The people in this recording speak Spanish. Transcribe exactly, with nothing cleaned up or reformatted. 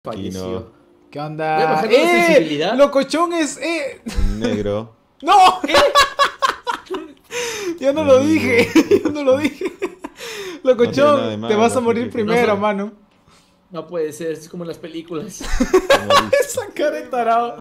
Falleció. ¿Qué Voy a onda? bajarle la ¡Eh! sensibilidad. ¡Locochón es! ¡Eh! El negro. ¡No! Yo no lo Amigo, dije. Yo no lo locochón. dije. No tiene nada de Locochón, te malo, vas a así morir que- primero, No, mano. No puede ser, es como en las películas. Te moriste. Esa cara de tarado.